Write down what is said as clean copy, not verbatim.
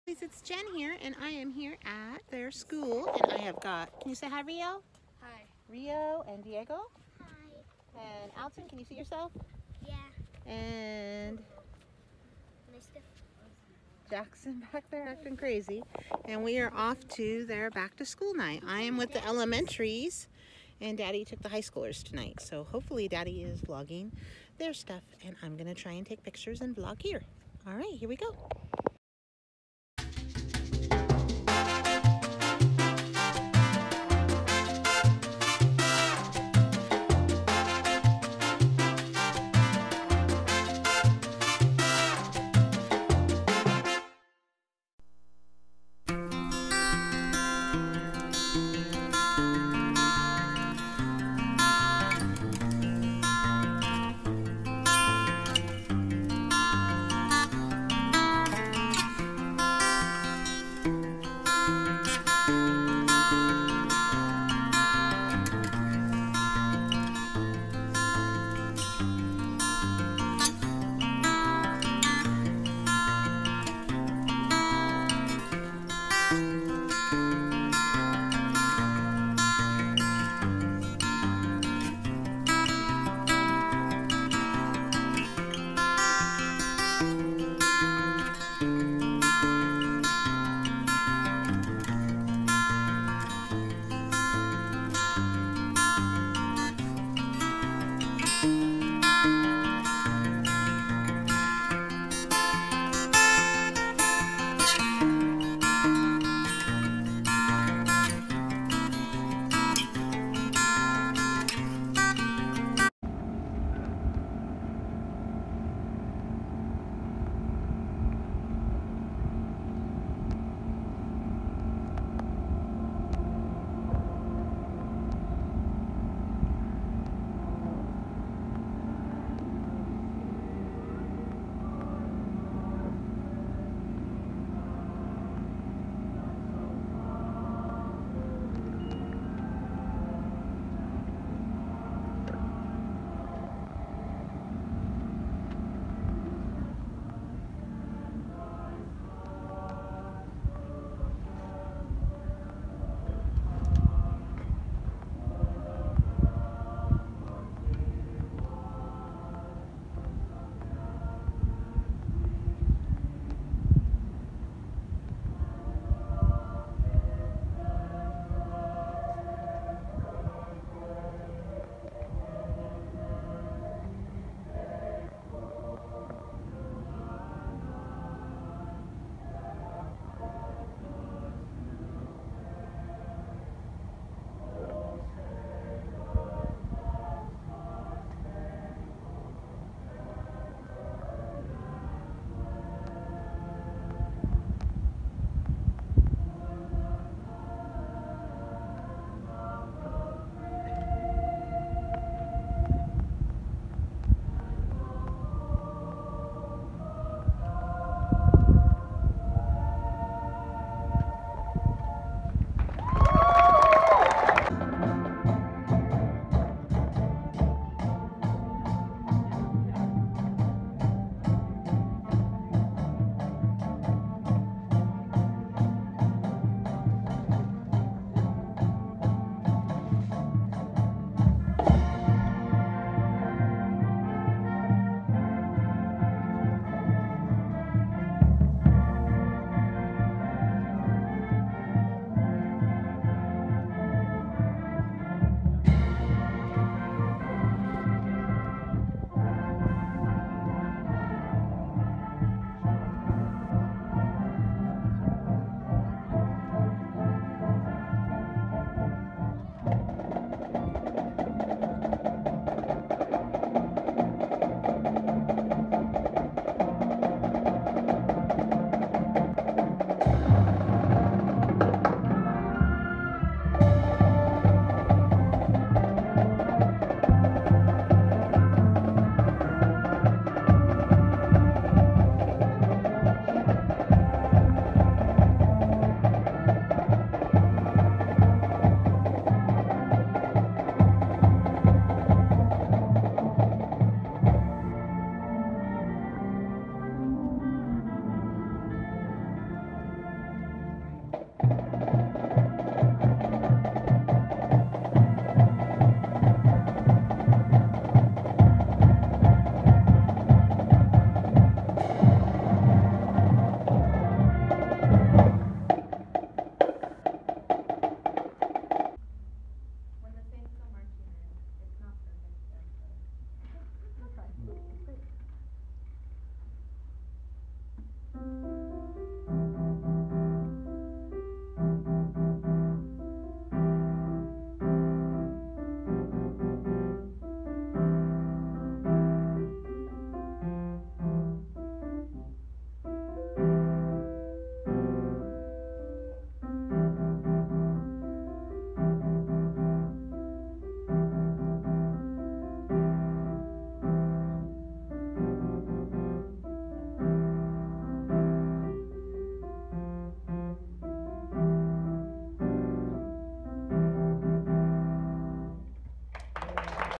It's Jen here, and I am here at their school, and I have got, can you say hi, Rio? Hi. Rio and Diego. Hi. And Alton, can you see yourself? Yeah. And Mr. Jackson back there acting crazy. And we are off to their back to school night. I am with the elementaries, and Daddy took the high schoolers tonight. So hopefully Daddy is vlogging their stuff, and I'm going to try and take pictures and vlog here. All right, here we go.